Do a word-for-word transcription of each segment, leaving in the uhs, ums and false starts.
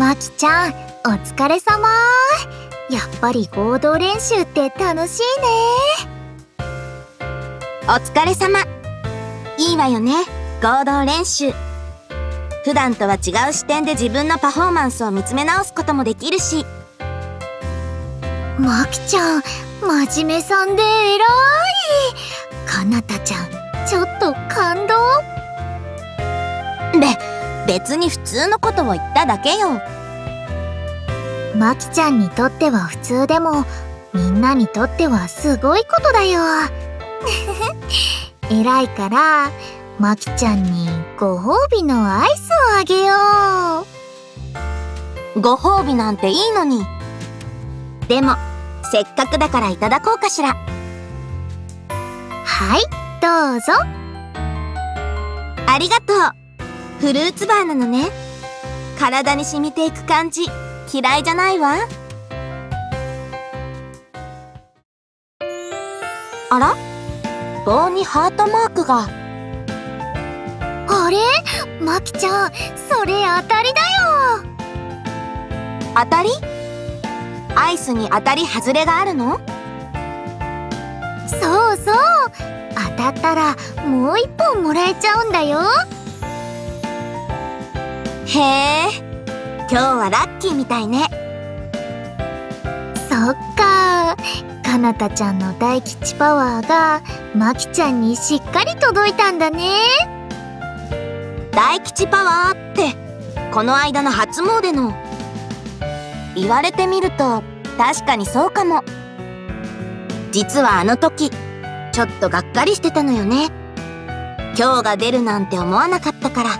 まきちゃん、お疲れ様。やっぱり合同練習って楽しいね。 お疲れ様。いいわよね、合同練習。普段とは違う視点で自分のパフォーマンスを見つめ直すこともできるし。 まきちゃん、真面目さんで偉い。かなたちゃん、ちょっと感動。 べ、別に普通のことを言っただけよ。 まきちゃんにとっては普通でも、みんなにとってはすごいことだよ。偉いから、まきちゃんにご褒美のアイスをあげよう。ご褒美なんていいのに。でも、せっかくだからいただこうかしら。 はい、どうぞ。 ありがとう。フルーツバーなのね。体に染みていく感じ、嫌いじゃないわ。あら？棒にハートマークが。 あれ？まきちゃん、それ当たりだよ。 当たり？アイスに当たり外れがあるの？ そうそう。当たったらもう一本もらえちゃうんだよ。 へえ、今日はラッキーみたいね。 そっか。かなたちゃんの大吉パワーがまきちゃんにしっかり届いたんだね。 大吉パワーって、この間の初詣の。言われてみると確かにそうかも。実はあの時ちょっとがっかりしてたのよね。今日が出るなんて思わなかったから。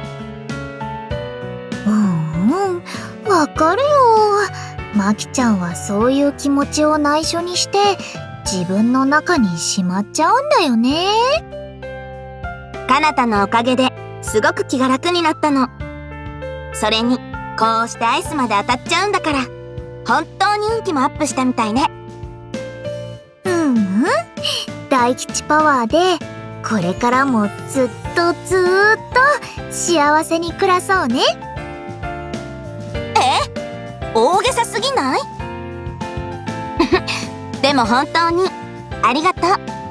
うんうん、わかるよ。まきちゃんはそういう気持ちを内緒にして自分の中にしまっちゃうんだよね。 かなたのおかげですごく気が楽になったの。それにこうしてアイスまで当たっちゃうんだから、本当に運気もアップしたみたいね。 うんうん、大吉パワーでこれからもずっとずーっと幸せに暮らそうね。 え？大げさすぎない？でも本当にありがとう。